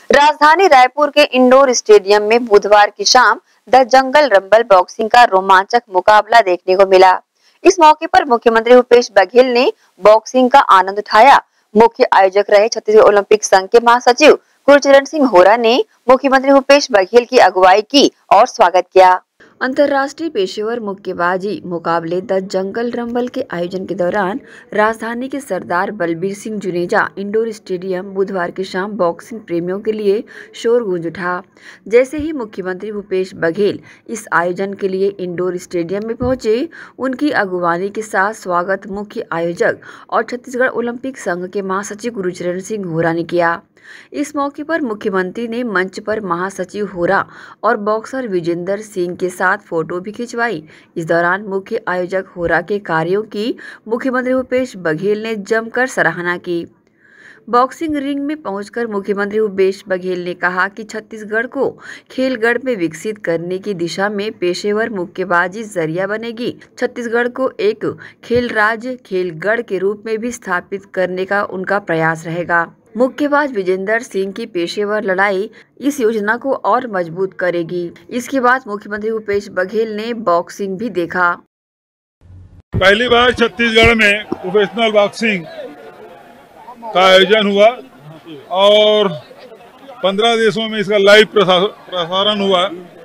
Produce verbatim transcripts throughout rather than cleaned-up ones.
राजधानी रायपुर के indoor stadium में बुधवार की शाम द जंगल रंबल बॉक्सिंग का रोमांचक मुकाबला देखने को मिला। इस मौके पर मुख्यमंत्री भूपेश बघेल ने बॉक्सिंग का आनंद उठाया। मुख्य आयोजक रहे छत्तीसगढ़ ओलंपिक संघ के महासचिव गुरचरण सिंह होरा ने मुख्यमंत्री भूपेश बघेल की अगुवाई की और स्वागत किया। अंतर्राष्ट्रीय पेशेवर मुक्केबाजी मुकाबले द जंगल रंबल के आयोजन के दौरान राजधानी के सरदार बलबीर सिंह जुनेजा इंडोर स्टेडियम बुधवार की शाम बॉक्सिंग प्रेमियों के लिए शोर गूंज उठा। जैसे ही मुख्यमंत्री भूपेश बघेल इस आयोजन के लिए इंडोर स्टेडियम में पहुंचे, उनकी अगुवानी के साथ स्वागत मुख्य आयोजक और छत्तीसगढ़ ओलंपिक संघ के महासचिव गुरचरण सिंह होरा ने किया। इस मौके पर मुख्यमंत्री ने मंच पर महासचिव होरा और बॉक्सर विजेंदर सिंह के साथ फोटो भी खिंचवाई। इस दौरान मुख्य आयोजक होरा के कार्यों की मुख्यमंत्री भूपेश बघेल ने जमकर सराहना की। बॉक्सिंग रिंग में पहुंचकर मुख्यमंत्री भूपेश बघेल ने कहा कि छत्तीसगढ़ को खेलगढ़ में विकसित करने की दिशा में पेशेवर मुक्केबाजी जरिया बनेगी। छत्तीसगढ़ को एक खेल राज्य खेलगढ़ के रूप में भी स्थापित करने का उनका प्रयास रहेगा। मुक्केबाज विजेंदर सिंह की पेशेवर लड़ाई इस योजना को और मजबूत करेगी। इसके बाद मुख्यमंत्री भूपेश बघेल ने बॉक्सिंग भी देखा। पहली बार छत्तीसगढ़ में प्रोफेशनल बॉक्सिंग का आयोजन हुआ और पंद्रह देशों में इसका लाइव प्रसारण हुआ।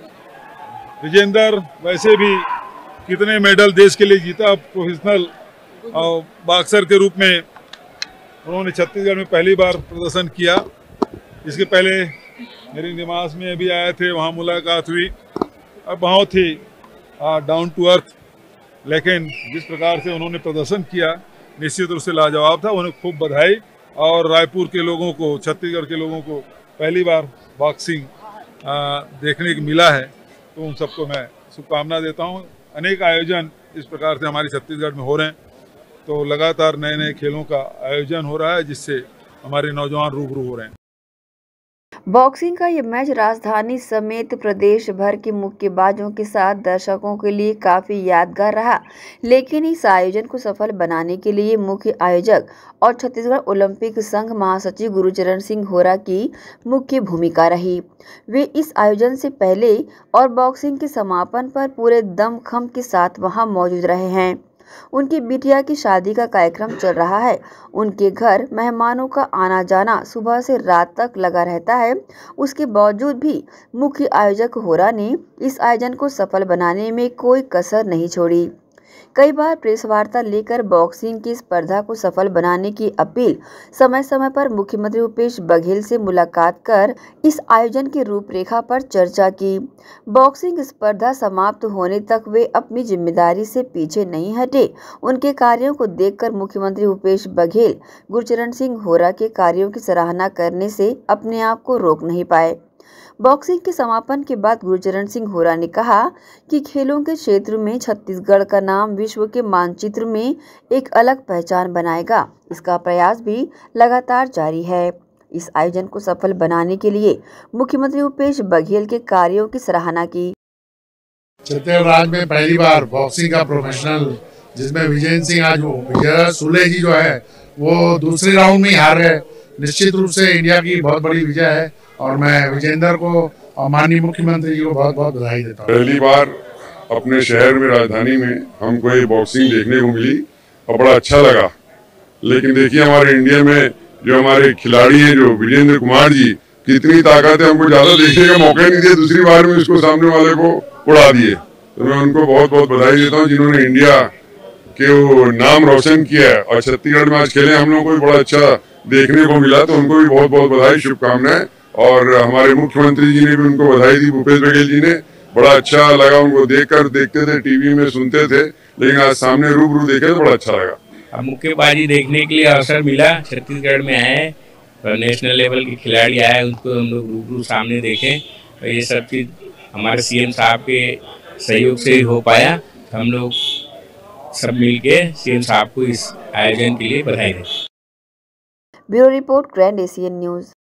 विजेंदर वैसे भी कितने मेडल देश के लिए जीता, प्रोफेशनल बॉक्सर के रूप में उन्होंने छत्तीसगढ़ में पहली बार प्रदर्शन किया। इसके पहले मेरे निवास में अभी आए थे, वहाँ मुलाकात हुई। अब बहुत ही डाउन टू अर्थ, लेकिन जिस प्रकार से उन्होंने प्रदर्शन किया निश्चित रूप से लाजवाब था। उन्हें खूब बधाई और रायपुर के लोगों को, छत्तीसगढ़ के लोगों को पहली बार बॉक्सिंग देखने को मिला है, तो उन सबको मैं शुभकामना देता हूँ। अनेक आयोजन इस प्रकार से हमारे छत्तीसगढ़ में हो रहे हैं, तो लगातार नए नए खेलों का आयोजन हो रहा है जिससे हमारे नौजवान रूबरू हो रहे हैं। बॉक्सिंग का ये मैच राजधानी समेत प्रदेश भर के मुक्केबाजों के साथ दर्शकों के लिए काफी यादगार रहा, लेकिन इस आयोजन को सफल बनाने के लिए मुख्य आयोजक और छत्तीसगढ़ ओलंपिक संघ महासचिव गुरचरण सिंह होरा की मुख्य भूमिका रही। वे इस आयोजन से पहले और बॉक्सिंग के समापन पर पूरे दमखम के साथ वहां मौजूद रहे हैं। उनकी बिटिया की शादी का कार्यक्रम चल रहा है। उनके घर मेहमानों का आना जाना सुबह से रात तक लगा रहता है। उसके बावजूद भी मुख्य आयोजक होरा ने इस आयोजन को सफल बनाने में कोई कसर नहीं छोड़ी। कई बार प्रेस वार्ता लेकर बॉक्सिंग की स्पर्धा को सफल बनाने की अपील, समय समय पर मुख्यमंत्री भूपेश बघेल से मुलाकात कर इस आयोजन की रूपरेखा पर चर्चा की। बॉक्सिंग स्पर्धा समाप्त होने तक वे अपनी जिम्मेदारी से पीछे नहीं हटे। उनके कार्यों को देखकर मुख्यमंत्री भूपेश बघेल गुरचरण सिंह होरा के कार्यों की सराहना करने से अपने आप को रोक नहीं पाए। बॉक्सिंग के समापन के बाद गुरचरण सिंह होरा ने कहा कि खेलों के क्षेत्र में छत्तीसगढ़ का नाम विश्व के मानचित्र में एक अलग पहचान बनाएगा। इसका प्रयास भी लगातार जारी है। इस आयोजन को सफल बनाने के लिए मुख्यमंत्री भूपेश बघेल के कार्यों की सराहना की। छत्तीसगढ़ राज्य में पहली बार बॉक्सिंग का प्रोफेशनल, जिसमें विजेंद्र सिंह आज विजय सुले जी जो है वो दूसरे राउंड में हार गए। निश्चित रूप से इंडिया की बहुत बड़ी विजय है और मैं विजेंदर को और माननीय मुख्यमंत्री जी को बहुत बहुत बधाई देता हूँ। पहली बार अपने शहर में, राजधानी में हमको ये बॉक्सिंग देखने को मिली और बड़ा अच्छा लगा। लेकिन देखिए हमारे इंडिया में जो हमारे खिलाड़ी हैं, जो वीरेंद्र कुमार जी, कितनी ताकत है, हमको ज्यादा देखने का मौका नहीं दिया, दूसरी बार में उसको सामने वाले को उड़ा दिए। तो मैं उनको बहुत बहुत बधाई देता हूँ जिन्होंने इंडिया के वो नाम रोशन किया है और छत्तीसगढ़ में आज खेले हम लोगों को भी बड़ा अच्छा देखने को मिला, तो उनको भी बहुत बहुत बधाई, शुभकामनाएं। और हमारे मुख्यमंत्री जी ने भी उनको बधाई दी, भूपेश बघेल जी ने। बड़ा अच्छा लगा उनको देखकर, देखते थे टीवी में, सुनते थे, लेकिन आज सामने रूबरू देखे तो बड़ा अच्छा लगा। मुक्केबाजी देखने के लिए अवसर मिला, छत्तीसगढ़ में आए, नेशनल लेवल के खिलाड़ी आए, उनको हम लोग रूबरू सामने देखें। तो ये सब चीज़ हमारे सीएम साहब के सहयोग से ही हो पाया। हम लोग सब मिलके सीएम साहब को इस आयोजन के लिए बधाई दें। Bureau report, grand Asian news.